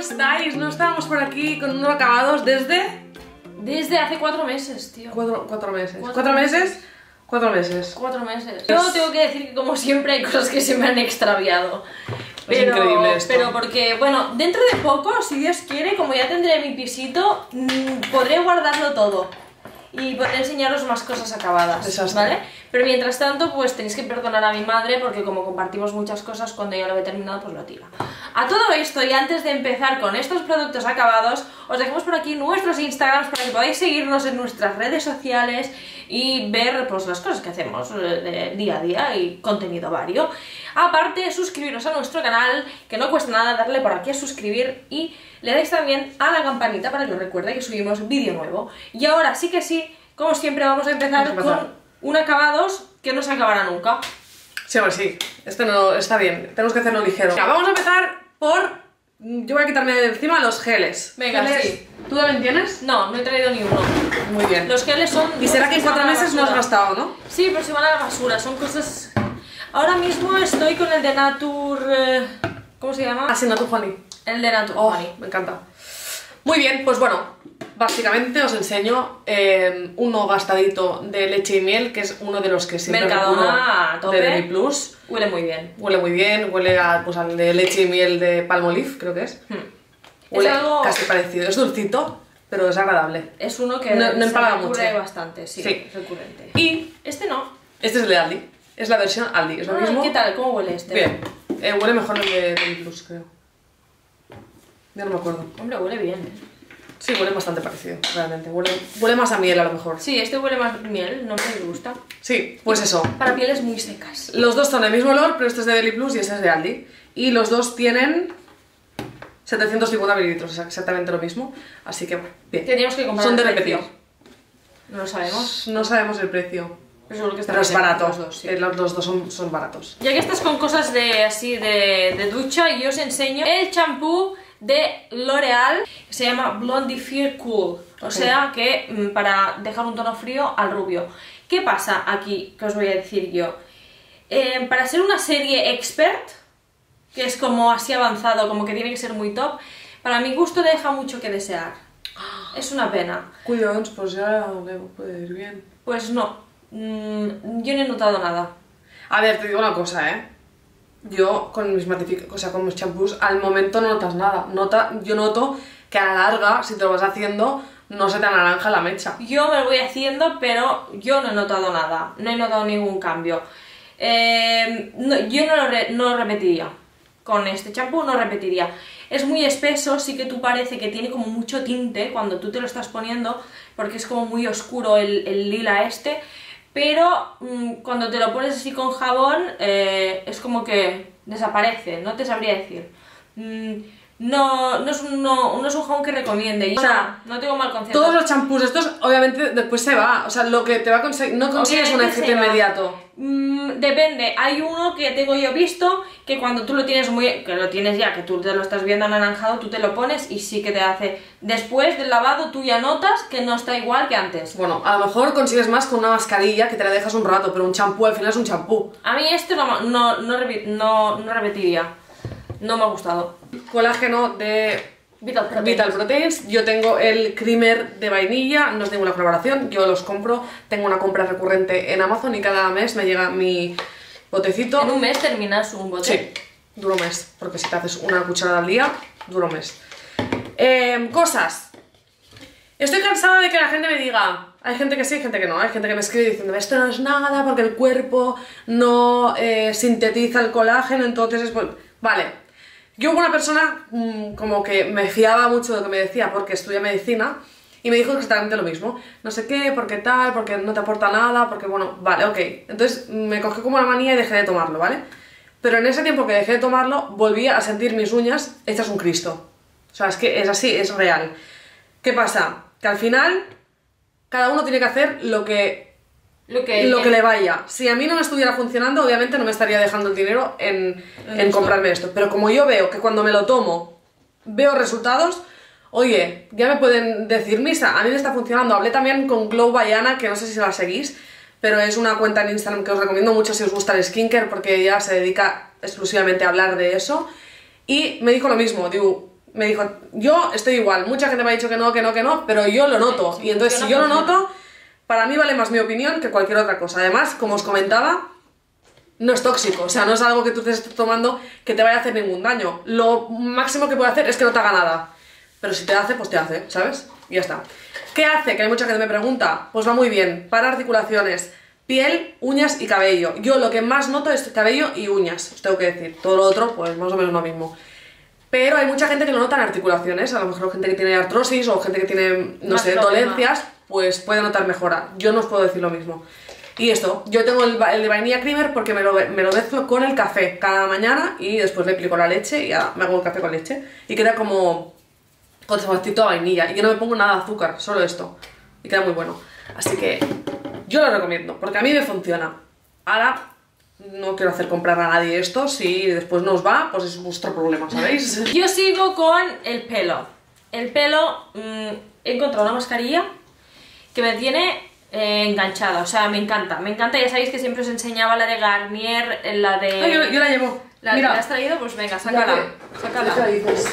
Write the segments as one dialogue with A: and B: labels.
A: estáis? No estábamos por aquí con unos acabados desde...
B: Desde hace 4 meses, tío.
A: 4 meses. ¿4 meses? 4 meses.
B: 4 meses. Yo tengo que decir que como siempre hay cosas que se me han extraviado.
A: Es increíble esto.
B: Pero porque, bueno, dentro de poco, si Dios quiere, como ya tendré mi pisito, podré guardarlo todo. Y podré enseñaros más cosas acabadas,
A: Desastre.
B: ¿vale? Pero mientras tanto, pues tenéis que perdonar a mi madre porque como compartimos muchas cosas, cuando yo lo he terminado, pues lo tira. A todo esto, y antes de empezar con estos productos acabados, os dejamos por aquí nuestros Instagrams para que podáis seguirnos en nuestras redes sociales y ver pues las cosas que hacemos día a día y contenido vario. Aparte, suscribiros a nuestro canal, que no cuesta nada darle por aquí a suscribir y le dais también a la campanita para que os recuerde que subimos vídeo nuevo. Y ahora sí que sí, como siempre, vamos a empezar con un acabados que no se acabará nunca.
A: Sí, a ver, sí. Este no está bien. Tenemos que hacerlo ligero. Venga, vamos a empezar por... Yo voy a quitarme de encima los geles.
B: Venga,
A: geles.
B: sí.
A: ¿Tú también tienes?
B: No, no he traído ni uno.
A: Muy bien.
B: Los geles son...
A: Y será que en 4 meses no has
B: basura.
A: gastado, ¿no?
B: Sí, pero se van a la basura, son cosas... Ahora mismo estoy con el de Nature... ¿Cómo se llama?
A: Ah, sí, Nature Honey.
B: El de Nature
A: Oh,
B: Honey.
A: me encanta. Muy bien, pues bueno, básicamente os enseño uno gastadito de leche y miel, que es uno de los que siempre
B: Mercadona a tope.
A: de Deli Plus.
B: Huele muy bien.
A: Huele muy bien, huele a, pues, al de leche y miel de Palmolive, creo que es. Huele
B: Es algo...
A: casi parecido, es dulcito, pero es agradable.
B: Es uno que
A: No
B: se
A: empalaga
B: recurre
A: mucho.
B: bastante, sí,
A: Sí.
B: recurrente.
A: Y
B: Este no.
A: este es el de Aldi, es la versión Aldi, es lo mismo.
B: ¿Qué tal? ¿Cómo huele este?
A: Bien, huele mejor el de Deli Plus, creo. Ya no me acuerdo.
B: Hombre, huele bien.
A: Sí, huele bastante parecido, realmente. Huele más a miel a lo mejor.
B: Sí, este huele más miel, no me gusta.
A: Sí, pues eso.
B: Para pieles muy secas.
A: Los dos son el mismo olor, pero este es de Deli Plus y este es de Aldi. Y los dos tienen 750 mililitros, es exactamente lo mismo. Así que, bien.
B: Tendríamos que comprar
A: Son de
B: el
A: repetir.
B: precio. No lo sabemos.
A: No sabemos el precio,
B: Pero seguro que está
A: pero es
B: bien,
A: barato.
B: los dos, sí.
A: Los dos son baratos.
B: Ya que estás con cosas de así de ducha, yo os enseño el champú de L'Oreal, que se llama Blondie Fear Cool. O sea que para dejar un tono frío al rubio. ¿Qué pasa aquí? Que os voy a decir yo. Para ser una serie expert, que es como así avanzado, como que tiene que ser muy top, para mi gusto deja mucho que desear. Es una pena.
A: Cuidado, pues ya le puede ir bien.
B: Pues no, yo no he notado nada.
A: A ver, te digo una cosa, Yo con mis con mis champús al momento no notas nada. Yo noto que a la larga, si te lo vas haciendo, no se te anaranja la mecha.
B: Yo me lo voy haciendo, pero yo no he notado nada, no he notado ningún cambio. Yo no lo repetiría. Con este champú no repetiría. Es muy espeso, sí que tú parece que tiene como mucho tinte cuando tú te lo estás poniendo, porque es como muy oscuro el lila este, pero cuando te lo pones así con jabón es como que desaparece, no te sabría decir. No es un jabón que recomiende, o sea, no tengo mal concepto.
A: Todos los champús estos, obviamente, después se va. O sea, lo que te va a conseguir, no consigues un
B: Obviamente
A: efecto
B: se va.
A: inmediato.
B: Depende, hay uno que tengo yo visto que cuando tú lo tienes que lo tienes ya, que tú te lo estás viendo anaranjado, tú te lo pones y sí que te hace. Después del lavado tú ya notas que no está igual que antes.
A: Bueno, a lo mejor consigues más con una mascarilla que te la dejas un rato, pero un champú al final es un champú.
B: A mí este no repetiría. No me ha gustado.
A: Colágeno de
B: Vital Proteins.
A: Vital Proteins. Yo tengo el creamer de vainilla, no es ninguna colaboración, yo los compro. Tengo una compra recurrente en Amazon y cada mes me llega mi botecito.
B: En un mes terminas un bote.
A: Sí, duro mes, porque si te haces una cucharada al día, duro mes. Cosas. Estoy cansada de que la gente me diga, hay gente que sí, hay gente que no, hay gente que me escribe diciendo esto no es nada porque el cuerpo no sintetiza el colágeno, entonces es... Vale, yo hubo una persona como que me fiaba mucho de lo que me decía porque estudia medicina y me dijo exactamente lo mismo. No sé qué, porque tal, porque no te aporta nada, porque bueno, vale, ok. Entonces me cogió como una manía y dejé de tomarlo, ¿vale? Pero en ese tiempo que dejé de tomarlo, volví a sentir mis uñas hechas un Cristo. O sea, es que es así, es real. ¿Qué pasa? Que al final cada uno tiene que hacer lo que le vaya. Si a mí no me estuviera funcionando, obviamente no me estaría dejando el dinero en comprarme esto. Pero como yo veo que cuando me lo tomo veo resultados, oye, ya me pueden decir, Misa, a mí me está funcionando. Hablé también con Glow by Ana, que no sé si la seguís, pero es una cuenta en Instagram que os recomiendo mucho si os gusta el skincare, porque ella se dedica exclusivamente a hablar de eso. Y me dijo lo mismo, digo, me dijo, yo estoy igual, mucha gente me ha dicho que no, pero yo lo noto.
B: Sí,
A: Y entonces si yo lo noto, para mí vale más mi opinión que cualquier otra cosa. Además, como os comentaba, no es tóxico, o sea, no es algo que tú te estés tomando que te vaya a hacer ningún daño. Lo máximo que puede hacer es que no te haga nada. Pero si te hace, pues te hace, ¿sabes? Y ya está. ¿Qué hace? Que hay mucha gente que me pregunta. Pues va muy bien, para articulaciones, piel, uñas y cabello. Yo lo que más noto es cabello y uñas, os tengo que decir. Todo lo otro, pues más o menos lo mismo. Pero hay mucha gente que lo nota en articulaciones, a lo mejor gente que tiene artrosis o gente que tiene, no sé, dolencias, pues puede notar mejora. Yo no os puedo decir lo mismo. Y esto, yo tengo el de vainilla creamer porque me lo mezclo con el café cada mañana y después le aplico la leche y ya me hago el café con leche. Y queda como con saborcito a vainilla. Y yo no me pongo nada de azúcar, solo esto. Y queda muy bueno. Así que yo lo recomiendo, porque a mí me funciona. Ahora no quiero hacer comprar a nadie esto, si después no os va, pues es vuestro problema, ¿sabéis?
B: Yo sigo con el pelo. El pelo, he encontrado una mascarilla que me tiene enganchada, o sea, me encanta, ya sabéis que siempre os enseñaba la de Garnier, la de...
A: Ah, yo la llevo.
B: Mira. ¿La has traído? Pues venga, sácala.
A: ¿Qué dices?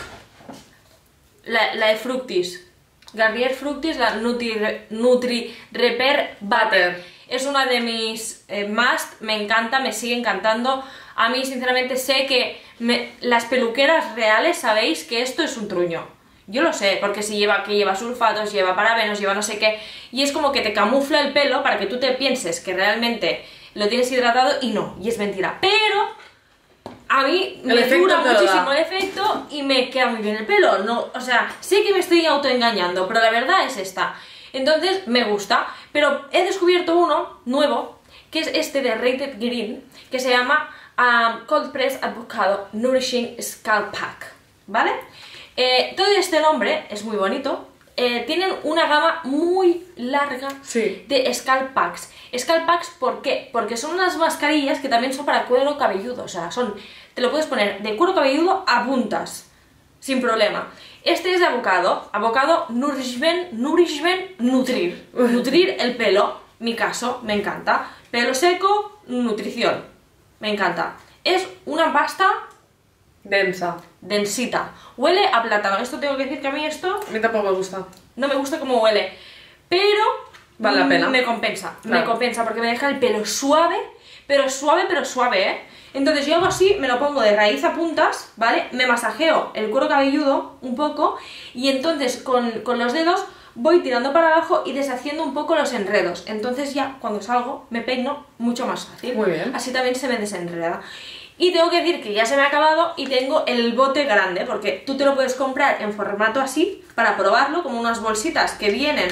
B: La de Fructis. Garnier Fructis, la Nutri Repair Butter. Es una de mis must, me encanta, me sigue encantando. A mí, sinceramente, sé que las peluqueras reales sabéis que esto es un truño. Yo lo sé, porque si lleva sulfatos, lleva parabenos, lleva no sé qué, y es como que te camufla el pelo para que tú te pienses que realmente lo tienes hidratado y no, y es mentira. Pero a mí me dura muchísimo el efecto y me queda muy bien el pelo. No, o sea, sé que me estoy autoengañando, pero la verdad es esta. Entonces me gusta, pero he descubierto uno nuevo, que es este de Rated Green, que se llama Cold Press Avocado Nourishing Scalp Pack, ¿vale? Todo este nombre es muy bonito. Tienen una gama muy larga de scalp packs. Scalp packs, ¿por qué? Porque son unas mascarillas que también son para cuero cabelludo. O sea, te lo puedes poner de cuero cabelludo a puntas, sin problema. Este es de avocado. Avocado Nutrir el pelo, mi caso, me encanta. Pelo seco, nutrición, me encanta. Es una pasta densita. Huele a plátano. Esto tengo que decir que a mí esto...
A: A mí tampoco me gusta.
B: No me gusta cómo huele. Pero...
A: vale la pena.
B: Me compensa.
A: Claro.
B: Me compensa porque me deja el pelo suave. Pero suave, ¿eh? Entonces yo hago así, me lo pongo de raíz a puntas, ¿vale? Me masajeo el cuero cabelludo un poco. Y entonces con los dedos voy tirando para abajo y deshaciendo un poco los enredos. Entonces ya cuando salgo me peino mucho más fácil.
A: Muy bien.
B: Así también se me desenreda. Y tengo que decir que ya se me ha acabado y tengo el bote grande, porque tú te lo puedes comprar en formato así para probarlo, como unas bolsitas que vienen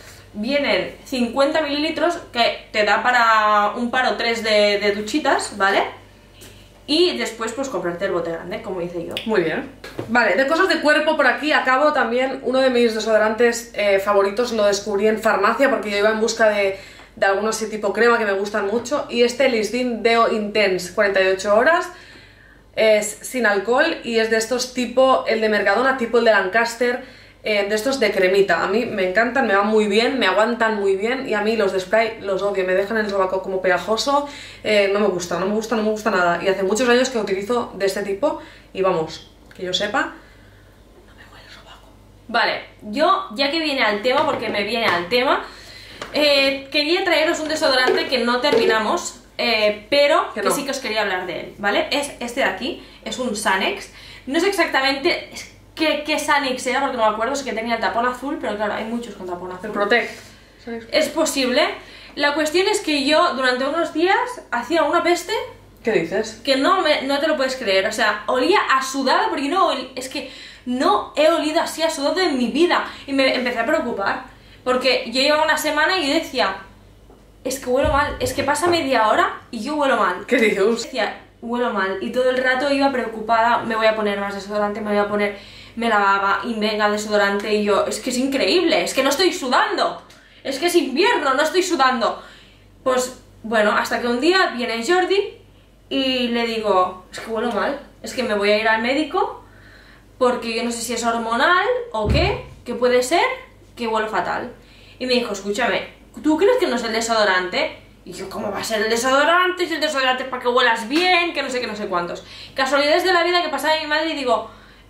B: 50 mililitros, que te da para un par o tres de duchitas, ¿vale? Y después pues comprarte el bote grande, como hice yo.
A: Muy bien. Vale, de cosas de cuerpo por aquí acabo también. Uno de mis desodorantes favoritos lo descubrí en farmacia porque yo iba en busca de algunos tipo crema que me gustan mucho, y este Lisdin Deo Intense 48 horas es sin alcohol y es de estos tipo el de Mercadona, tipo el de Lancaster, de estos de cremita. A mí me encantan, me van muy bien, me aguantan muy bien, y a mí los de spray los odio, me dejan el sobaco como pegajoso, no me gusta nada, y hace muchos años que utilizo de este tipo y vamos, que yo sepa, no me huele el sobaco.
B: Vale, yo ya que viene al tema, porque me viene al tema, quería traeros un desodorante que no terminamos, pero que sí que os quería hablar de él, ¿vale? Es este de aquí, es un Sanex. No sé exactamente qué Sanex era, porque no me acuerdo, sé que tenía el tapón azul, pero claro, hay muchos con tapón azul.
A: El Protect.
B: Es posible. La cuestión es que yo durante unos días hacía una peste.
A: ¿Qué dices?
B: Que no te lo puedes creer, o sea, olía a sudado, porque es que no he olido así a sudado en mi vida. Y me empecé a preocupar. Porque yo llevaba una semana y yo decía, es que huelo mal, es que pasa media hora y yo huelo mal.
A: ¿Qué dices?
B: Decía, huelo mal, y todo el rato iba preocupada, me voy a poner más desodorante, me lavaba y venga desodorante, y yo, es que es increíble, es que no estoy sudando, es que es invierno, no estoy sudando. Pues bueno, hasta que un día viene Jordi y le digo, es que huelo mal, es que me voy a ir al médico porque yo no sé si es hormonal o qué, que puede ser que huelo fatal. Y me dijo, escúchame, ¿tú crees que no es el desodorante? Y yo, ¿cómo va a ser el desodorante? Si el desodorante es para que huelas bien, que no sé qué, no sé cuántos. Casualidades de la vida que pasaba en mi madre y digo,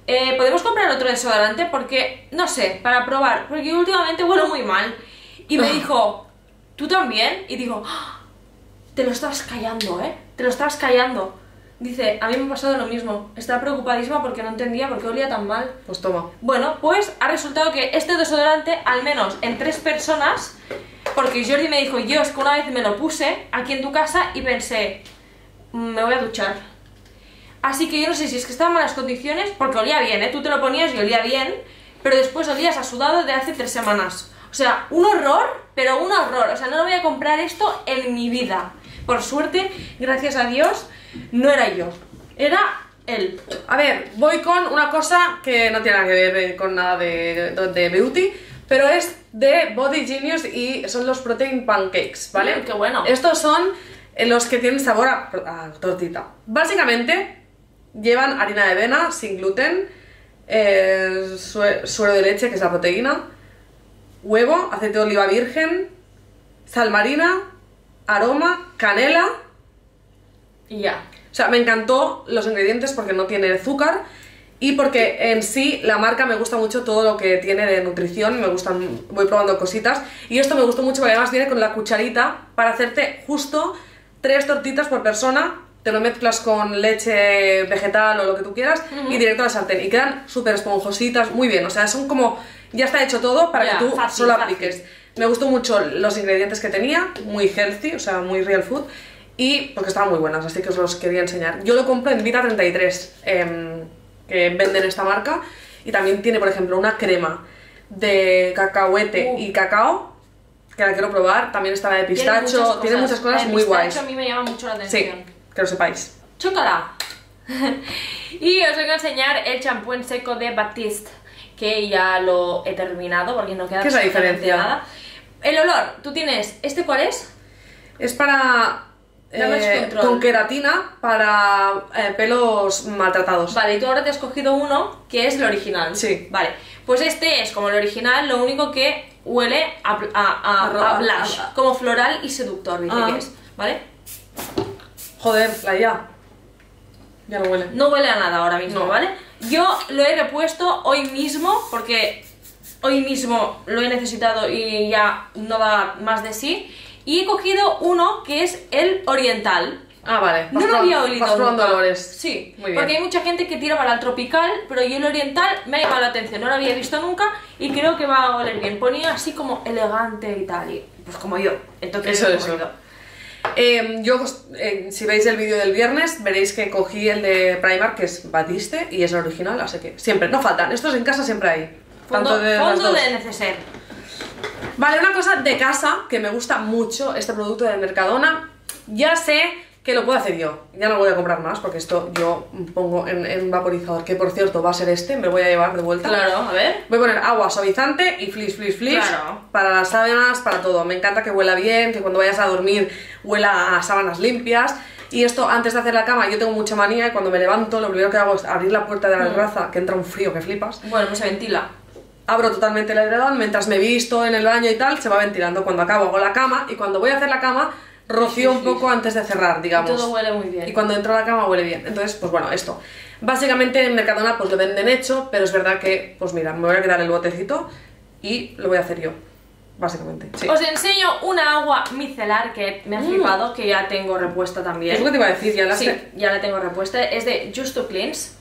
B: ¿podemos comprar otro desodorante? Porque, no sé, para probar, porque yo últimamente huelo muy mal. Y me dijo, ¿tú también? Y digo, "Ah, te lo estabas callando, ¿eh? Te lo estabas callando". Dice, a mí me ha pasado lo mismo. Estaba preocupadísima porque no entendía por qué olía tan mal.
A: Pues toma.
B: Bueno, pues ha resultado que este desodorante, al menos en 3 personas, porque Jordi me dijo, yo es que una vez me lo puse aquí en tu casa y pensé, me voy a duchar. Así que yo no sé si es que estaba en malas condiciones, porque olía bien, ¿eh? Tú te lo ponías y olía bien, pero después olías a sudado de hace 3 semanas. O sea, un horror, pero un horror. O sea, no lo voy a comprar esto en mi vida. Por suerte, gracias a Dios, no era yo, era él.
A: A ver, voy con una cosa que no tiene nada que ver con nada de beauty, pero es de Body Genius y son los Protein Pancakes, ¿vale?
B: Qué bueno.
A: Estos son los que tienen sabor a tortita. Básicamente llevan harina de avena sin gluten, suero de leche, que es la proteína, huevo, aceite de oliva virgen, sal marina, aroma, canela.
B: Y ya.
A: O sea, me encantó los ingredientes porque no tiene azúcar y porque en sí la marca me gusta mucho todo lo que tiene de nutrición, me gustan, voy probando cositas y esto me gustó mucho porque además viene con la cucharita para hacerte justo 3 tortitas por persona, te lo mezclas con leche vegetal o lo que tú quieras y directo a la sartén y quedan súper esponjositas, muy bien, o sea, son como, ya está hecho todo para que tú solo apliques. Me gustó mucho los ingredientes que tenía, muy healthy, o sea, muy real food. Y porque estaban muy buenas, así que os los quería enseñar. Yo lo compro en Vita 33, que venden esta marca. Y también tiene, por ejemplo, una crema de cacahuete y cacao, que la quiero probar. También está la de pistacho, tiene muchas cosas muy guays.
B: A mí me llama mucho la atención.
A: Sí, que lo sepáis.
B: ¡Chócala! Y os voy a enseñar el champú en seco de Batiste, que ya lo he terminado porque no queda
A: ¿Qué es la diferencia?
B: nada. El olor, tú tienes, ¿este cuál es?
A: Es para... con queratina para pelos maltratados.
B: Vale, y tú ahora te has cogido uno que es el original.
A: Sí.
B: Vale, pues este es como el original, lo único que huele a blush, como floral y seductor, dice que es, ¿vale?
A: Joder, la ya no huele.
B: No huele a nada ahora mismo,
A: No.
B: ¿vale? Yo lo he repuesto hoy mismo porque hoy mismo lo he necesitado y ya no da más de sí. Y he cogido uno que es el oriental.
A: Ah, vale.
B: No lo había olido
A: vas probando
B: nunca.
A: olores.
B: Sí,
A: Muy bien.
B: porque hay mucha gente que tira para el tropical, pero yo el oriental me ha llamado la atención, no lo había visto nunca y creo que va a oler bien. Ponía así como elegante y tal, y pues como yo. Entonces
A: Eso,
B: he
A: eso.
B: cogido.
A: Yo, si veis el vídeo del viernes, veréis que cogí el de Primark, que es Batiste, y es el original, así que siempre, no faltan. Estos en casa siempre hay.
B: Fondo
A: de las dos.
B: de neceser.
A: Vale, una cosa de casa que me gusta mucho, este producto de Mercadona. Ya sé que lo puedo hacer yo, ya no voy a comprar más porque esto yo pongo en un vaporizador, que por cierto va a ser este, me voy a llevar de vuelta.
B: Claro, a ver.
A: Voy a poner agua suavizante y flis,
B: Claro.
A: para las sábanas, para todo. Me encanta que huela bien, que cuando vayas a dormir huela a sábanas limpias. Y esto antes de hacer la cama, yo tengo mucha manía y cuando me levanto lo primero que hago es abrir la puerta de la terraza, que entra un frío que flipas.
B: Bueno, pues se ventila.
A: Abro totalmente el edredón, mientras me visto en el baño y tal, se va ventilando. Cuando acabo hago la cama y cuando voy a hacer la cama rocío un poco antes de cerrar, digamos.
B: Y todo huele muy bien.
A: Y cuando entro a la cama huele bien. Entonces, pues bueno, esto. Básicamente en Mercadona pues lo venden hecho, pero es verdad que, pues mira, me voy a quedar el botecito y lo voy a hacer yo. Básicamente, sí.
B: Os enseño una agua micelar que me ha flipado, que ya tengo repuesta también.
A: Es lo que te iba a decir, ya la
B: Sí,
A: sé.
B: ya la tengo repuesta. Es de Just to Cleanse.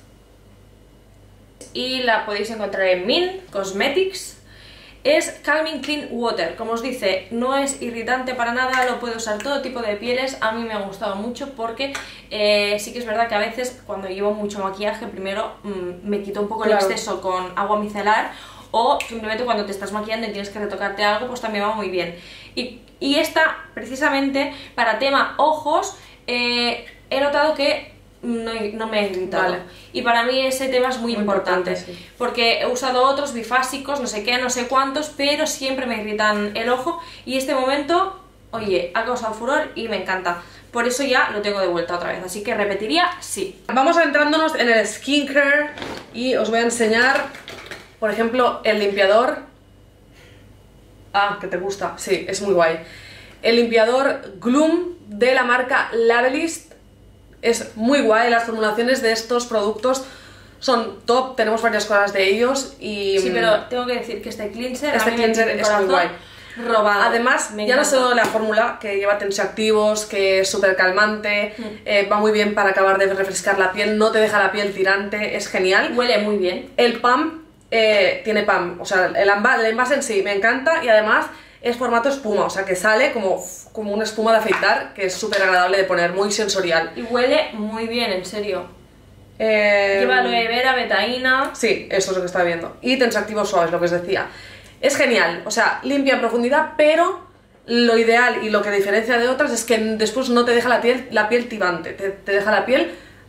B: Y la podéis encontrar en Mint Cosmetics. Es Calming Clean Water. Como os dice, no es irritante para nada, lo puede usar todo tipo de pieles. A mí me ha gustado mucho porque sí que es verdad que a veces cuando llevo mucho maquillaje, primero me quito un poco el exceso con agua micelar. O simplemente cuando te estás maquillando y tienes que retocarte algo, pues también va muy bien. Y esta, precisamente, para tema ojos, he notado que no me he irritado.
A: Vale.
B: Y para mí ese tema es muy importante.
A: sí.
B: Porque he usado otros bifásicos, no sé qué, no sé cuántos, pero siempre me irritan el ojo. Y este momento, oye, ha causado furor y me encanta. Por eso ya lo tengo de vuelta otra vez. Así que repetiría, sí.
A: Vamos adentrándonos en el skincare y os voy a enseñar, por ejemplo, el limpiador. Ah, que te gusta, sí, es muy guay. El limpiador Gloom de la marca Labelist es muy guay. Las formulaciones de estos productos son top, tenemos varias cosas de ellos y...
B: Sí, pero tengo que decir que este cleanser,
A: este
B: a mí
A: cleanser
B: me tiene
A: es muy guay.
B: Robado.
A: Además,
B: Me
A: ya no
B: encanta.
A: solo la fórmula, que lleva tensioactivos, que es súper calmante, va muy bien para acabar de refrescar la piel, no te deja la piel tirante, es genial.
B: Huele muy bien.
A: El pump tiene pump, o sea, el envase en sí me encanta y además es formato espuma, o sea que sale como una espuma de afeitar, que es súper agradable de poner, muy sensorial.
B: Y huele muy bien, en serio. Lleva aloe vera, betaína.
A: Sí, eso es lo que estaba viendo. Y tensioactivos suaves, lo que os decía. Es genial, o sea, limpia en profundidad, pero lo ideal y lo que diferencia de otras es que después no te deja la piel tibante, te deja la piel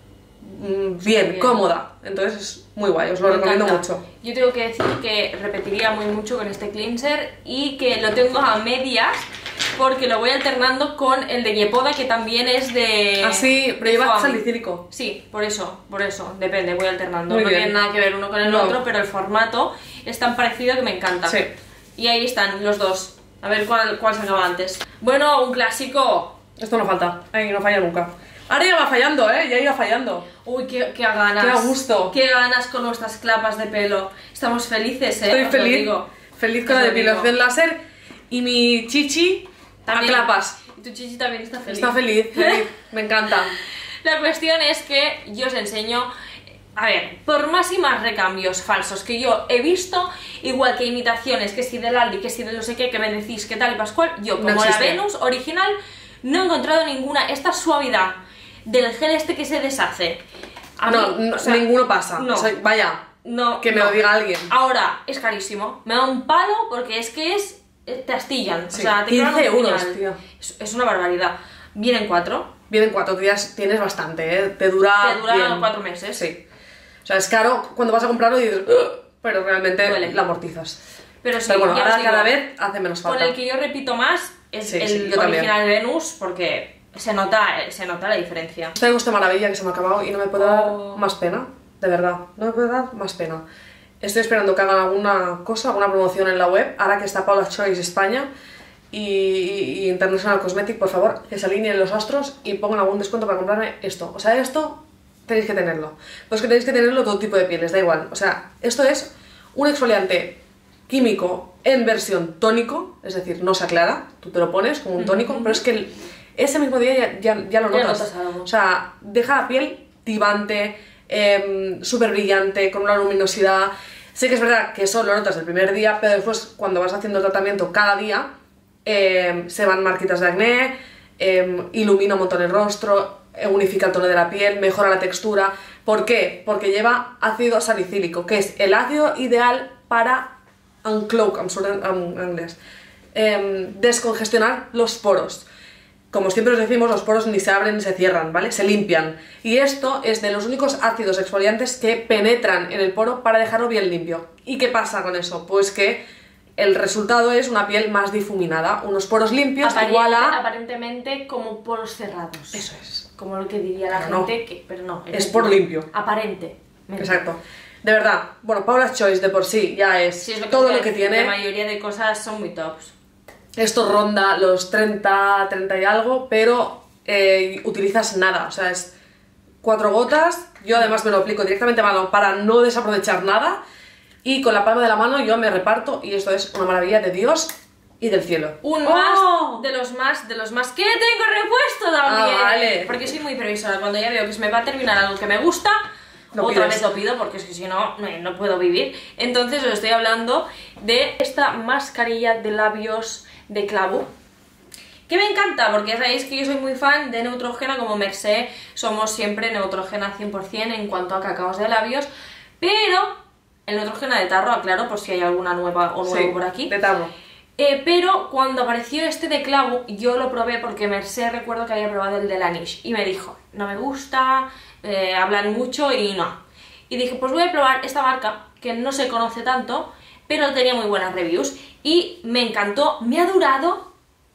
A: bien, cómoda. Entonces es muy guay, os lo recomiendo mucho.
B: Yo tengo que decir que repetiría muy mucho con este cleanser y que lo tengo a medias porque lo voy alternando con el de Yepoda, que también es de...
A: Así, pero lleva
B: foam.
A: salicílico.
B: Sí, por eso, depende, voy alternando.
A: Muy
B: no
A: bien.
B: tiene nada que ver uno con el otro, pero el formato es tan parecido que me encanta.
A: Sí.
B: Y ahí están los dos. A ver cuál se acaba antes. Bueno, un clásico.
A: Esto no falta, ahí no falla nunca. Ahora ya va fallando, ya iba fallando.
B: Uy, qué ganas.
A: Qué a gusto.
B: Qué ganas con nuestras clapas de pelo. Estamos felices,
A: Estoy
B: os lo
A: feliz,
B: digo.
A: feliz con la
B: Os lo digo.
A: depilación láser y mi chichi
B: También.
A: a clapas.
B: Y tu chichi también está feliz.
A: Está feliz, me encanta.
B: La cuestión es que yo os enseño, a ver, por más y más recambios falsos que yo he visto, igual que imitaciones, que si del Aldi, que si de no sé qué, que me decís que tal y pascual, yo como
A: No
B: la
A: existe.
B: Venus original no he encontrado ninguna. Esta suavidad del gel este que se deshace. A
A: No,
B: mí,
A: no,
B: o sea,
A: ninguno pasa.
B: no.
A: O sea, vaya,
B: no,
A: que me
B: no.
A: lo diga alguien.
B: Ahora, es carísimo. Me da un palo porque es que te astillan.
A: Sí,
B: O sea, te
A: 15
B: clavan un
A: euros,
B: puñal.
A: tío.
B: Es una barbaridad. Vienen 4.
A: Vienen 4 días, tienes bastante, Te dura bien.
B: 4 meses.
A: Sí. O sea, es caro cuando vas a comprarlo y dices, "Ugh", pero realmente
B: Duele.
A: lo amortizas.
B: Pero sí,
A: Pero bueno,
B: ya os
A: ahora
B: digo,
A: cada vez hace menos
B: con
A: falta.
B: el que yo repito más es
A: Sí,
B: el
A: sí, yo también.
B: original Venus, porque se nota la diferencia.
A: Traigo esta maravilla que se me ha acabado y no me puede
B: Oh.
A: dar más pena, de verdad, no me puede dar más pena. Estoy esperando que hagan alguna cosa, alguna promoción en la web, ahora que está Paula's Choice España y International Cosmetic, por favor, que se alineen los astros y pongan algún descuento para comprarme esto. O sea, esto tenéis que tenerlo. Pues que tenéis que tenerlo todo tipo de pieles, da igual. O sea, esto es un exfoliante químico en versión tónico, es decir, no se aclara, tú te lo pones como un tónico, pero es que ese mismo día ya lo
B: Ya
A: notas.
B: notas algo.
A: O sea, deja la piel tibante, súper brillante, con una luminosidad. Sé que es verdad que eso lo notas el primer día, pero después cuando vas haciendo el tratamiento cada día, se van marquitas de acné, ilumina un montón el rostro, unifica el tono de la piel, mejora la textura. ¿Por qué? Porque lleva ácido salicílico, que es el ácido ideal para unclog, en inglés, descongestionar los poros. Como siempre os decimos, los poros ni se abren ni se cierran, ¿vale? Se limpian. Y esto es de los únicos ácidos exfoliantes que penetran en el poro para dejarlo bien limpio. ¿Y qué pasa con eso? Pues que el resultado es una piel más difuminada, unos poros limpios igual a...
B: Aparentemente como poros cerrados.
A: Eso es.
B: Como lo que diría la
A: Pero
B: gente,
A: no.
B: pero no.
A: Es poro limpio.
B: Aparente.
A: Exacto. De verdad, bueno, Paula's Choice de por sí ya es,
B: Sí, es lo que
A: todo
B: os
A: lo
B: voy a
A: que
B: decir,
A: tiene.
B: La mayoría de cosas son muy tops.
A: Esto ronda los 30 y algo, pero utilizas nada, o sea, es 4 gotas. Yo además me lo aplico directamente a mano para no desaprovechar nada. Y con la palma de la mano yo me reparto y esto es una maravilla de Dios y del cielo.
B: Un
A: ¡Oh!
B: más, de los más que tengo repuesto también.
A: Ah, vale.
B: Porque soy muy previsora. Cuando ya veo que se me va a terminar algo que me gusta,
A: Lo
B: otra
A: pides.
B: vez lo pido porque es que si no, no puedo vivir. Entonces os estoy hablando de esta mascarilla de labios de clavo. Que me encanta, porque ya sabéis que yo soy muy fan de Neutrogena, como Mercé, somos siempre Neutrogena 100% en cuanto a cacaos de labios, pero el Neutrogena de tarro, aclaro, por si hay alguna nueva o nuevo
A: Sí,
B: por aquí.
A: de tarro.
B: Pero cuando apareció este de clavo, yo lo probé porque Mercé recuerdo que había probado el de Laneige y me dijo, no me gusta, hablan mucho y no. Y dije, pues voy a probar esta marca, que no se conoce tanto, pero tenía muy buenas reviews y me encantó, me ha durado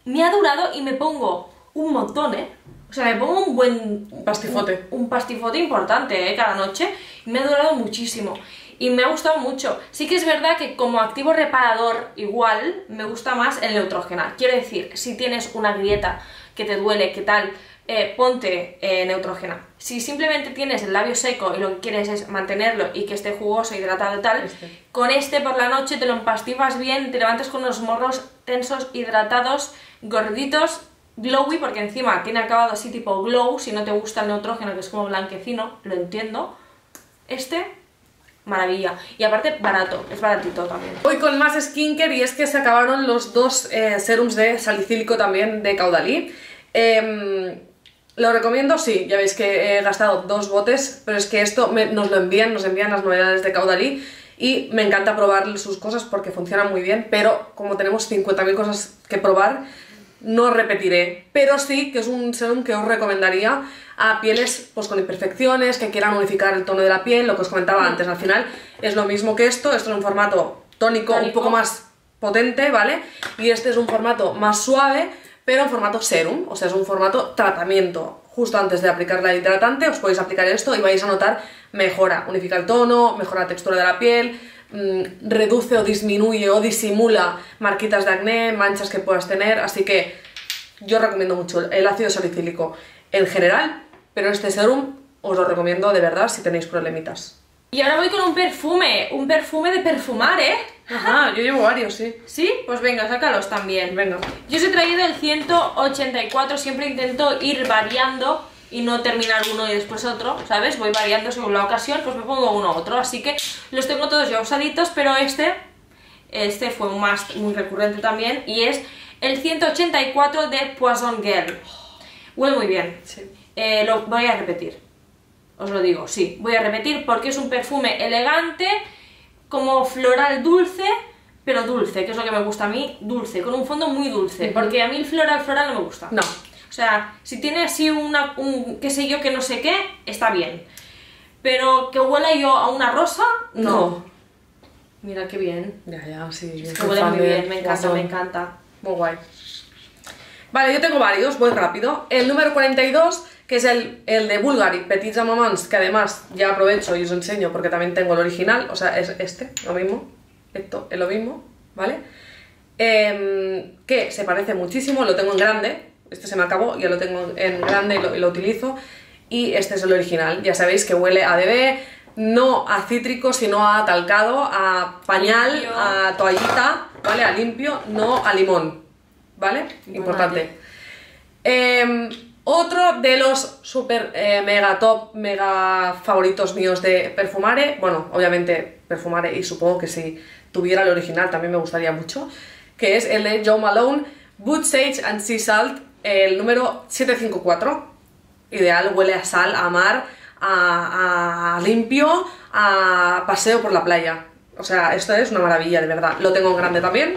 B: y me pongo un montón, O sea, me pongo un buen...
A: Pastifote.
B: Un pastifote importante, cada noche, y me ha durado muchísimo. Y me ha gustado mucho. Sí que es verdad que como activo reparador igual me gusta más el Neutrogena. Quiero decir, si tienes una grieta que te duele, que tal, ponte Neutrogena. Si simplemente tienes el labio seco y lo que quieres es mantenerlo y que esté jugoso, hidratado y tal, con este por la noche te lo empastifas bien, te levantas con unos morros tensos, hidratados, gorditos, glowy, porque encima tiene acabado así tipo glow. Si no te gusta el Neutrógeno, que es como blanquecino, lo entiendo. Maravilla. Y aparte barato, es baratito también.
A: Voy con más skincare y es que se acabaron los dos serums de salicílico también de Caudalie. Lo recomiendo, sí, ya veis que he gastado 2 botes, pero es que esto nos envían las novedades de Caudalie y me encanta probar sus cosas porque funcionan muy bien, pero como tenemos 50.000 cosas que probar, no repetiré, pero sí que es un serum que os recomendaría a pieles pues con imperfecciones, que quieran unificar el tono de la piel, lo que os comentaba antes. Al final es lo mismo que esto es un formato tónico un poco más potente, ¿vale? Y este es un formato más suave, pero en formato serum, o sea, es un formato tratamiento. Justo antes de aplicar la hidratante os podéis aplicar esto y vais a notar mejora, unifica el tono, mejora la textura de la piel, reduce o disminuye o disimula marquitas de acné, manchas que puedas tener, así que yo recomiendo mucho el ácido salicílico en general, pero este serum os lo recomiendo de verdad si tenéis problemitas.
B: Y ahora voy con un perfume de perfumar, ¿eh?
A: Ajá, yo llevo varios, sí.
B: ¿Sí? Pues venga, sácalos también.
A: Venga.
B: Yo os he traído el 184, siempre intento ir variando y no terminar uno y después otro, ¿sabes? Voy variando según la ocasión, pues me pongo uno u otro, así que los tengo todos ya usaditos, pero este fue un must muy recurrente también, y es el 184 de Poison Girl. Huele muy bien.
A: Sí.
B: Lo voy a repetir, os lo digo, sí, voy a repetir porque es un perfume elegante, como floral dulce, pero dulce, que es lo que me gusta a mí, dulce, con un fondo muy dulce, porque a mí el floral no me gusta.
A: No.
B: O sea, si tiene así un qué sé yo, que no sé qué, está bien. Pero que huela yo a una rosa, no. Mira qué bien.
A: Ya, sí.
B: Es que huele muy bien, me encanta, me encanta.
A: Muy guay. Vale, yo tengo varios, voy rápido. El número 42, que es el de Bulgari Petits Amamants, que además ya aprovecho y os enseño porque también tengo el original, o sea, es lo mismo, esto es lo mismo, ¿vale? Que se parece muchísimo, lo tengo en grande. Este se me acabó, ya lo tengo en grande y lo utilizo. Y este es el original. Ya sabéis que huele a bebé, no a cítrico, sino a talcado, a pañal, limpio, a toallita, ¿vale? A limpio, no a limón, ¿vale? Importante. Otro de los super mega top, mega favoritos míos de Perfumare, bueno, obviamente Perfumare, y supongo que si tuviera el original también me gustaría mucho, que es el de Jo Malone Wood Sage and Sea Salt, el número 754. Ideal, huele a sal, a mar, a limpio, a paseo por la playa. O sea, esto es una maravilla, de verdad. Lo tengo en grande también.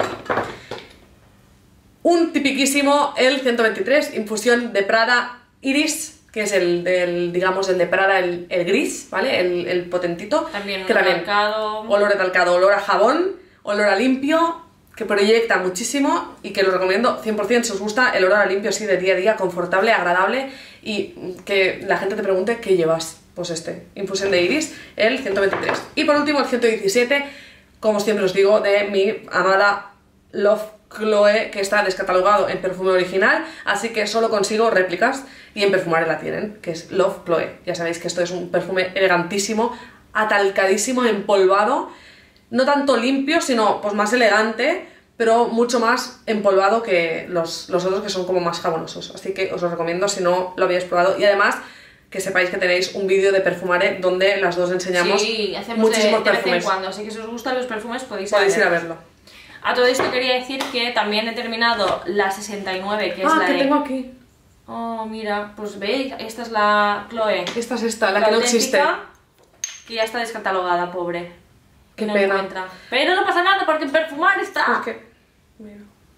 A: Un tipiquísimo, el 123, infusión de Prada Iris, que es el de Prada, el gris, ¿vale? El potentito.
B: También
A: que también olor a talcado, olor a jabón, olor a limpio, que proyecta muchísimo y que lo recomiendo 100% si os gusta el olor a limpio así de día a día, confortable, agradable, y que la gente te pregunte ¿qué llevas? Pues infusión de Iris, el 123. Y por último el 117, como siempre os digo, de mi amada Love Chloe, que está descatalogado en perfume original, así que solo consigo réplicas y en Perfumare la tienen, que es Love Chloe. Ya sabéis que esto es un perfume elegantísimo, atalcadísimo, empolvado, no tanto limpio, sino pues más elegante, pero mucho más empolvado que los otros, que son como más jabonosos. Así que os lo recomiendo si no lo habéis probado. Y además, que sepáis que tenéis un vídeo de Perfumare donde las dos enseñamos muchísimos perfumes.
B: De vez en cuando, así que si os gustan los perfumes podéis
A: ir a verlo.
B: A todo esto quería decir que también he terminado la 69, que es la
A: que
B: de...
A: tengo aquí.
B: Oh, mira, pues veis, esta es la Chloe.
A: Esta es la que no existe.
B: Que ya está descatalogada, pobre.
A: Qué
B: no
A: pena.
B: Encuentra. Pero no pasa nada porque en Perfumare está.
A: Porque... Mira.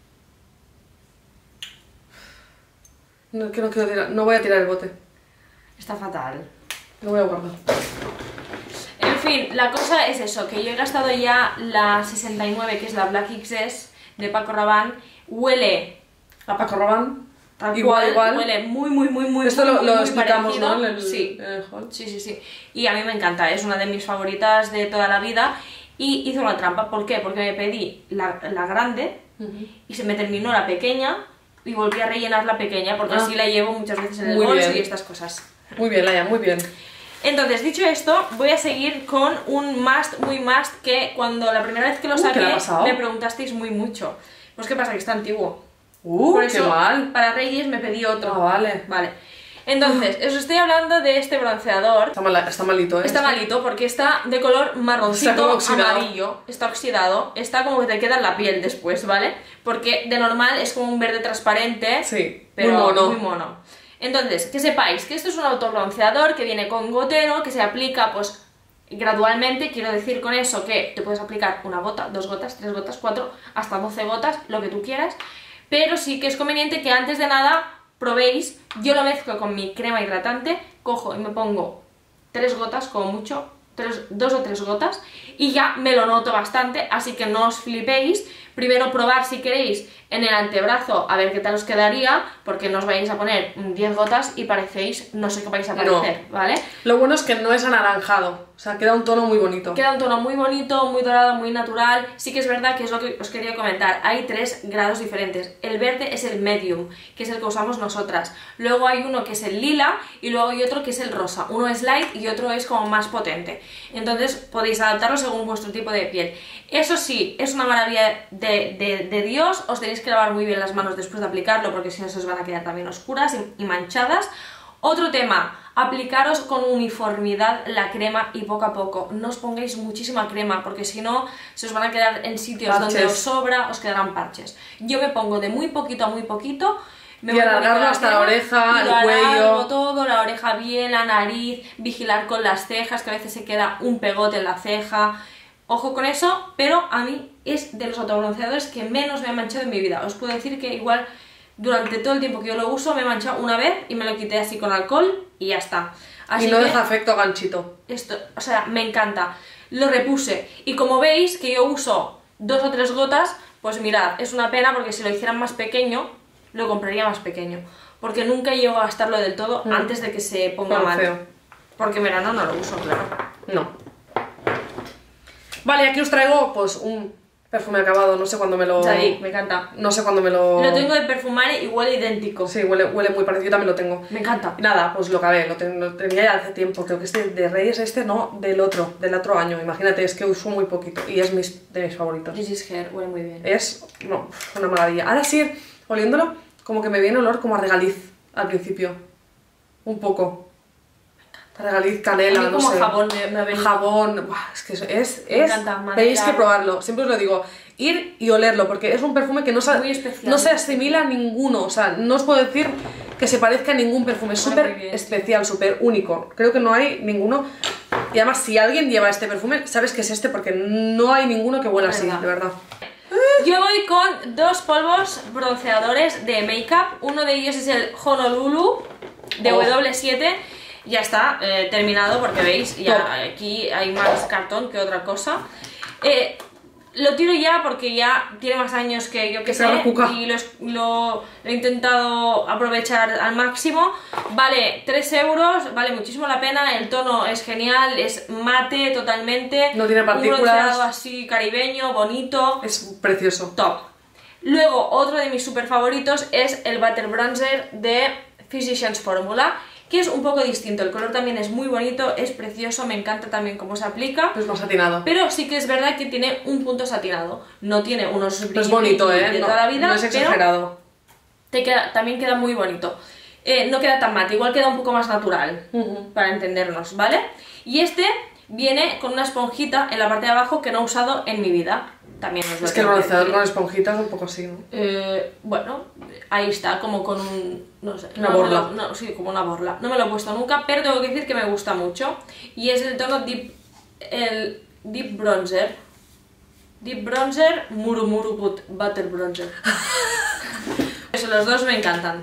A: No, que no quiero tirar, no voy a tirar el bote.
B: Está fatal.
A: Lo voy a guardar.
B: En fin, la cosa es eso, que yo he gastado ya la 69, que es la Black XS de Paco Rabanne. Huele
A: a Paco Rabanne.
B: Igual. Huele muy.
A: Esto
B: muy,
A: lo
B: muy
A: explicamos,
B: parecido.
A: ¿no?
B: Sí. Sí. Y a mí me encanta, es una de mis favoritas de toda la vida. Y hice una trampa, ¿por qué? Porque me pedí la grande y se me terminó la pequeña y volví a rellenar la pequeña, porque así la llevo muchas veces en el
A: Muy
B: bolso
A: bien.
B: y estas cosas.
A: Muy bien, Laia, muy bien.
B: Entonces, dicho esto, voy a seguir con un must, muy must, que cuando la primera vez que lo
A: ¿qué
B: saqué
A: le ha pasado?
B: me preguntasteis mucho. Pues qué pasa, que está antiguo.
A: Por
B: Por
A: qué
B: eso,
A: mal.
B: para Reyes me pedí otro.
A: Ah, vale.
B: Vale. Entonces, os estoy hablando de este bronceador.
A: Está malito, ¿eh?
B: Está malito porque está de color
A: Está como
B: marroncito
A: oxidado.
B: amarillo, está oxidado, está como que te queda en la piel después, ¿vale? Porque de normal es como un verde transparente,
A: Sí,
B: pero
A: muy mono.
B: muy mono. Entonces, que sepáis que esto es un autobronceador que viene con gotero, que se aplica pues gradualmente. Quiero decir con eso que te puedes aplicar una gota, 2 gotas, 3 gotas, 4, hasta 12 gotas, lo que tú quieras, pero sí que es conveniente que antes de nada probéis. Yo lo mezclo con mi crema hidratante, cojo y me pongo 3 gotas como mucho, 2 o 3 gotas, y ya me lo noto bastante, así que no os flipéis. Primero probar si queréis en el antebrazo a ver qué tal os quedaría, porque no os vayáis a poner 10 gotas y parecéis, no sé qué vais a parecer, ¿vale?
A: Lo bueno es que no es anaranjado, o sea, queda un tono muy bonito.
B: Queda un tono muy bonito, muy dorado, muy natural. Sí que es verdad que es lo que os quería comentar. Hay 3 grados diferentes. El verde es el medium, que es el que usamos nosotras. Luego hay uno que es el lila y luego hay otro que es el rosa. Uno es light y otro es como más potente. Entonces podéis adaptarlo según vuestro tipo de piel. Eso sí, es una maravilla de Dios. Os tenéis que lavar muy bien las manos después de aplicarlo, porque si no se os van a quedar también oscuras y manchadas. Otro tema, aplicaros con uniformidad la crema y poco a poco. No os pongáis muchísima crema, porque si no se os van a quedar en sitios
A: Parches.
B: donde os sobra, os quedarán parches. Yo me pongo de muy poquito a muy poquito. Me
A: Y
B: voy
A: alargarlo
B: poniendo
A: hasta la
B: crema
A: oreja,
B: y
A: el
B: lo alargo
A: cuello.
B: todo, la oreja bien, la nariz, vigilar con las cejas, que a veces se queda un pegote en la ceja. Ojo con eso, pero a mí es de los autobronceadores que menos me ha manchado en mi vida. Os puedo decir que igual durante todo el tiempo que yo lo uso me he manchado una vez y me lo quité así con alcohol y ya está. Así
A: Y no
B: que
A: deja efecto ganchito.
B: esto, o sea, me encanta. Lo repuse y como veis que yo uso 2 o 3 gotas, pues mirad, es una pena porque si lo hicieran más pequeño, lo compraría más pequeño. Porque nunca llego a gastarlo del todo antes de que se ponga
A: Claro,
B: mal.
A: feo.
B: Porque en verano no lo uso, claro.
A: No. Vale, aquí os traigo pues un perfume acabado, no sé cuándo me lo...
B: Ahí, me encanta.
A: No sé cuándo me lo...
B: Lo tengo de Perfumare y huele idéntico.
A: Sí, huele muy parecido, yo también lo tengo.
B: Me encanta.
A: Y nada, pues lo acabé, lo tenía ya hace tiempo, creo que este de Reyes, no, del otro año, imagínate, es que uso muy poquito y es de mis favoritos.
B: This is Hair, huele muy bien.
A: Es una maravilla. Ahora sí, oliéndolo, como que me viene olor como a regaliz al principio, un poco. Regaliz, canela,
B: A mí
A: no
B: como
A: sé.
B: jabón me ha venido.
A: Jabón, buah, es que es
B: encanta, madera.
A: tenéis que probarlo, siempre os lo digo, ir y olerlo, porque es un perfume que no
B: Muy especial.
A: no se asimila a ninguno, o sea, no os puedo decir que se parezca a ningún perfume, es
B: Huele muy
A: súper
B: bien.
A: especial, súper único, creo que no hay ninguno, y además si alguien lleva este perfume, sabes que es este, porque no hay ninguno que huela así,
B: Verdad.
A: de verdad.
B: Yo voy con 2 polvos bronceadores de make-up. Uno de ellos es el Honolulu de
A: Oh.
B: W7. Ya está, terminado, porque veis, ya
A: Top.
B: aquí hay más cartón que otra cosa. Lo tiro ya porque ya tiene más años que yo que sé,
A: se cuca.
B: y lo he intentado aprovechar al máximo. Vale 3 euros, vale muchísimo la pena, el tono es genial, es mate totalmente.
A: No tiene partículas.
B: Un bronceado así caribeño, bonito.
A: Es precioso.
B: Top. Luego, otro de mis super favoritos es el Butter Bronzer de Physicians Formula, que es un poco distinto. El color también es muy bonito, es precioso, me encanta también cómo se aplica.
A: Es más satinado.
B: Pero sí que es verdad que tiene un punto satinado. No tiene unos
A: Pero es bonito,
B: brillos de
A: no,
B: toda la vida,
A: no es
B: pero
A: exagerado.
B: también queda muy bonito. No queda tan mate, igual queda un poco más natural,
A: Ujú.
B: para entendernos, ¿vale? Y este viene con una esponjita en la parte de abajo que no he usado en mi vida. También os lo
A: Es que el
B: tengo
A: bronceador
B: decir.
A: con esponjitas es un poco así, ¿no?
B: Bueno, ahí está, como con un... no sé.
A: Una
B: no,
A: borla.
B: No, sí, como una borla. No me lo he puesto nunca, pero tengo que decir que me gusta mucho. Y es el tono el Deep Bronzer. Deep Bronzer, Muru Butter Bronzer. Eso, los dos me encantan.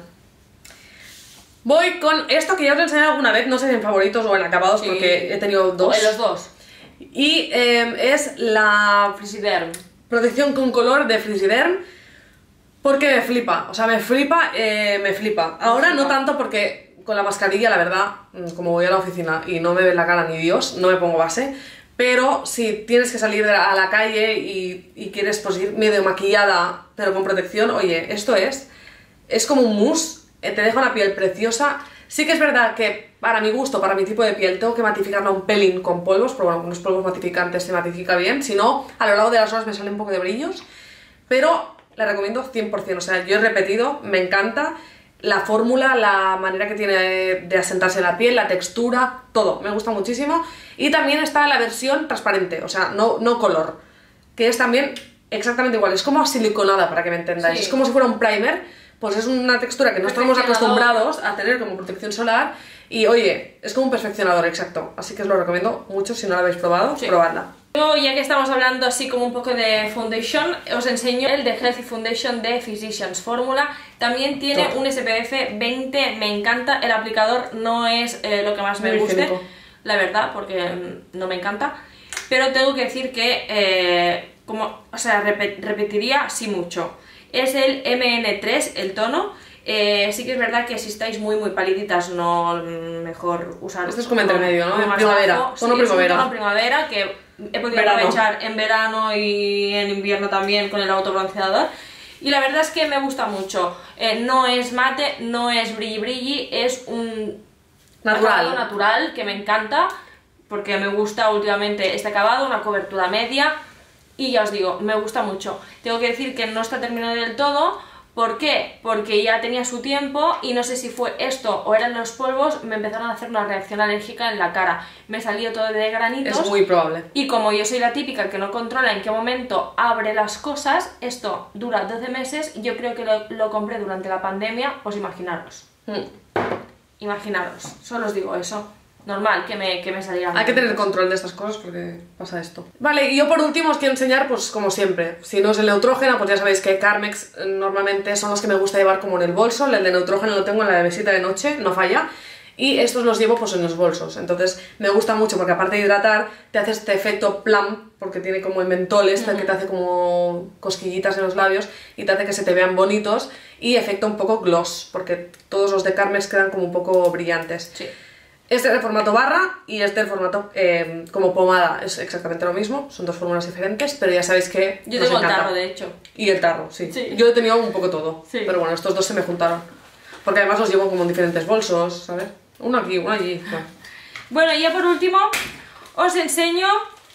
A: Voy con esto que ya os he enseñado alguna vez, no sé si en favoritos o en acabados,
B: Sí.
A: porque he tenido dos.
B: Los dos.
A: Y es la
B: Frisiderm.
A: protección con color de Frisiderm, porque me flipa, o sea, me flipa. Ahora
B: flipa.
A: no tanto porque con la mascarilla, la verdad, como voy a la oficina y no me ve la cara ni Dios, no me pongo base. Pero si tienes que salir a la calle y quieres pues, ir medio maquillada, pero con protección, oye, esto es es como un mousse, te deja una piel preciosa. Sí que es verdad que para mi gusto, para mi tipo de piel, tengo que matificarla un pelín con polvos, pero bueno, con los polvos matificantes se matifica bien, si no, a lo largo de las horas me sale un poco de brillos, pero la recomiendo 100%, o sea, yo he repetido, me encanta la fórmula, la manera que tiene de asentarse la piel, la textura, todo, me gusta muchísimo. Y también está la versión transparente, o sea, no color, que es también exactamente igual, es como siliconada, para que me entendáis,
B: Sí.
A: es como si fuera un primer. Pues es una textura que no estamos acostumbrados a tener como protección solar y, oye, es como un perfeccionador, exacto. Así que os lo recomiendo mucho, si no lo habéis probado,
B: Sí.
A: probadla.
B: Luego, ya que estamos hablando así como un poco de foundation, os enseño el de Healthy Foundation de Physicians Formula. También tiene
A: Top.
B: un SPF 20, me encanta. El aplicador no es lo que más me
A: Muy
B: guste,
A: higiénico.
B: la verdad, porque no me encanta. Pero tengo que decir que, repetiría sí mucho. Es el MN3, el tono. Sí que es verdad que si estáis muy paliditas, no mejor usar.
A: Este es como intermedio, ¿no?
B: uno
A: De
B: más
A: primavera,
B: bajo.
A: tono
B: Sí, es un
A: primavera.
B: tono primavera que he podido
A: Verano.
B: aprovechar en verano y en invierno también con el autobronceador. Y la verdad es que me gusta mucho. No es mate, no es brilli, es un acabado
A: Natural.
B: natural que me encanta porque me gusta últimamente este acabado, una cobertura media. Y ya os digo, me gusta mucho. Tengo que decir que no está terminado del todo. ¿Por qué? Porque ya tenía su tiempo y no sé si fue esto o eran los polvos, me empezaron a hacer una reacción alérgica en la cara. Me salió todo de granitos.
A: Es muy probable.
B: Y como yo soy la típica que no controla en qué momento abre las cosas, esto dura 12 meses. Yo creo que lo compré durante la pandemia, pues imaginaros. Imaginaros, solo os digo eso. Normal que me saliera.
A: Hay que tener control de estas cosas porque pasa esto. Vale, y yo por último os quiero enseñar, pues como siempre, si no es el neutrógeno, pues ya sabéis que Carmex normalmente son los que me gusta llevar como en el bolso. El de neutrógeno lo tengo en la de mesita de noche, no falla. Y estos los llevo pues en los bolsos, entonces me gusta mucho porque aparte de hidratar, te hace este efecto plum, porque tiene como el mentol este que te hace como cosquillitas en los labios y te hace que se te vean bonitos, y efecto un poco gloss, porque todos los de Carmex quedan como un poco brillantes.
B: Sí.
A: Este es el formato barra y este es el formato como pomada, es exactamente lo mismo, son dos fórmulas diferentes, pero ya sabéis que
B: Yo
A: nos
B: tengo el
A: encanta.
B: tarro, de hecho.
A: Y el tarro, sí.
B: Sí.
A: Yo he tenido un poco todo,
B: Sí.
A: pero bueno, estos dos se me juntaron. Porque además los llevo como en diferentes bolsos, ¿sabes? Uno aquí, uno allí.
B: Bueno, y ya por último, os enseño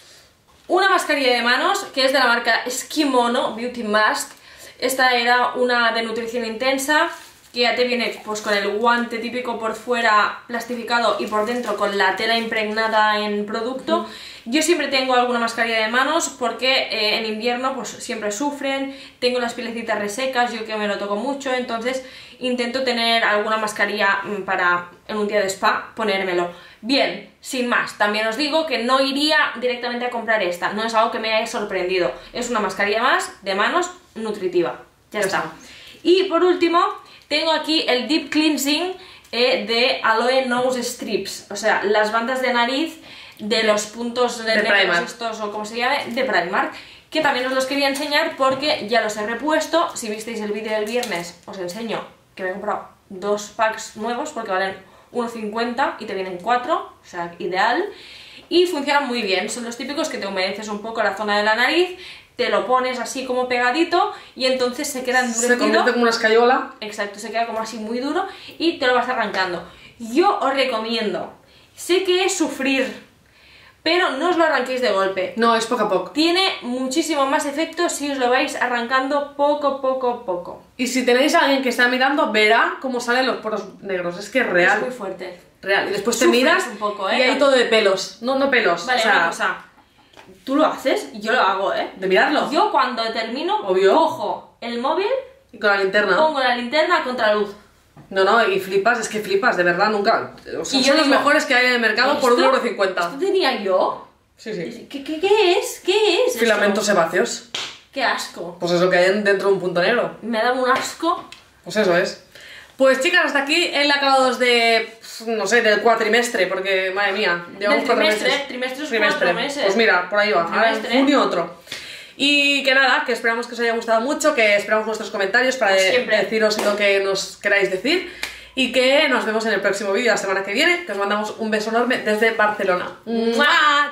B: una mascarilla de manos que es de la marca Skimono Beauty Mask. Esta era una de nutrición intensa, que ya te viene pues con el guante típico por fuera plastificado y por dentro con la tela impregnada en producto. Yo siempre tengo alguna mascarilla de manos porque en invierno pues siempre sufren, tengo las pielecitas resecas, yo que me lo toco mucho, entonces intento tener alguna mascarilla para en un día de spa ponérmelo. Bien, sin más, también os digo que no iría directamente a comprar esta, no es algo que me haya sorprendido, es una mascarilla más de manos nutritiva, ya está. Y por último, tengo aquí el Deep Cleansing de Aloe Nose Strips, o sea, las bandas de nariz de los puntos de
A: Primark.
B: estos, o como se llame, de Primark, que también os los quería enseñar porque ya los he repuesto. Si visteis el vídeo del viernes, os enseño que me he comprado 2 packs nuevos porque valen 1,50 y te vienen 4, o sea, ideal. Y funcionan muy bien, son los típicos que te humedeces un poco la zona de la nariz, te lo pones así como pegadito y entonces se queda endurecido.
A: Se convierte como una escayola.
B: Exacto, se queda como así muy duro y te lo vas arrancando. Yo os recomiendo, sé que es sufrir, pero no os lo arranquéis de golpe.
A: No, es poco a poco.
B: Tiene muchísimo más efecto si os lo vais arrancando poco.
A: Y si tenéis a alguien que está mirando, verá cómo salen los poros negros. Es que es real.
B: Es muy fuerte.
A: Real. Y después te
B: Sufres
A: miras
B: un poco,
A: y hay todo de pelos. No pelos.
B: Vale,
A: o sea,
B: una cosa. Tú lo haces y yo lo hago, ¿eh?
A: de mirarlo.
B: Yo cuando termino,
A: Obvio.
B: cojo el móvil,
A: Y con la linterna.
B: pongo la linterna contra la luz.
A: No, y flipas, es que flipas, de verdad, nunca. O sea,
B: Y
A: son
B: yo
A: los
B: digo,
A: mejores que hay en el mercado por
B: ¿Esto?
A: 1,50
B: ¿Esto tenía yo?
A: Sí.
B: ¿Qué es? ¿Qué es?
A: Filamentos
B: eso?
A: sebáceos.
B: ¡Qué asco!
A: Pues eso que hay dentro de un punto negro.
B: Me da un asco.
A: Pues eso es. Pues chicas, hasta aquí el acabados de, no sé, del cuatrimestre, porque, madre mía, llevamos
B: Del
A: 4
B: trimestre,
A: meses.
B: trimestre es 4 meses.
A: Pues mira, por ahí va. Ahora en
B: Trimestre.
A: junio otro. Y que nada, que esperamos que os haya gustado mucho, que esperamos vuestros comentarios para
B: Siempre.
A: deciros lo que nos queráis decir. Y que nos vemos en el próximo vídeo la semana que viene, que os mandamos un beso enorme desde Barcelona. ¡Mua!